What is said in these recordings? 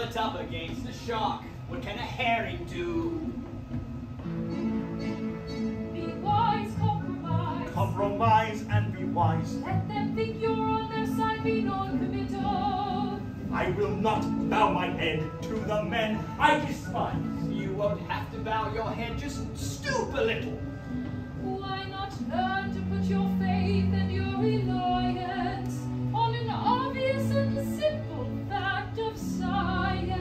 it up against a shark. What can a herring do? Be wise, compromise. Compromise and be wise. Let them think you're on their side, be non-committal. I will not bow my head to the men I despise. You won't have to bow your head, just stoop a little. Why not learn to put your faith and your reliance on an obvious and simple fact of science?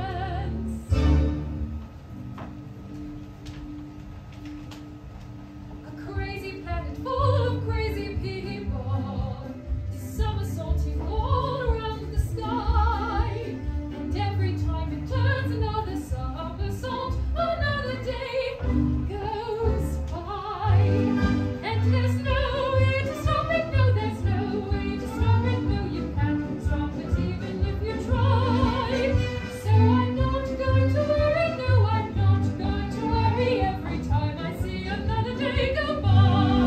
A crazy planet full of crazy people is somersaulting all around the sky, and every time it turns another somersault, another day goes by. And there's no way to stop it, no, there's no way to stop it, no, you can't stop it even if you try. So I'm not going to worry, no, I'm not going to worry every time I see another day go by.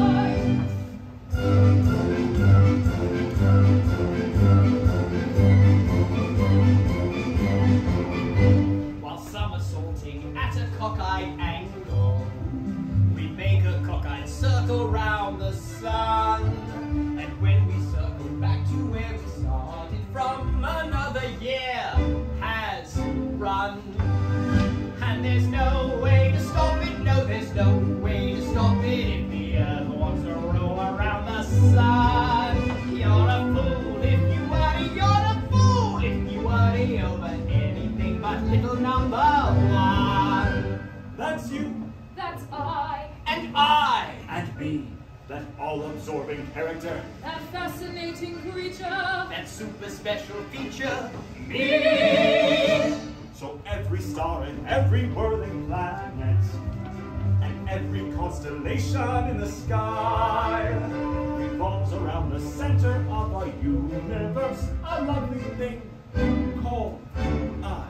While somersaulting at a cockeyed angle, we make a cockeyed circle round the sun. And when we circle back to where we started from, another year has run. And there's no way to stop it, no, there's no way to stop it if the earth wants to roll around the sun. You're a fool if you worry, you're a fool if you worry over anything but little number one. That's you That's I, And I. and me, that all-absorbing character. that fascinating creature. That super special feature, Me! So every star and every whirling planet and every constellation in the sky revolves around the center of our universe, a lovely thing called I.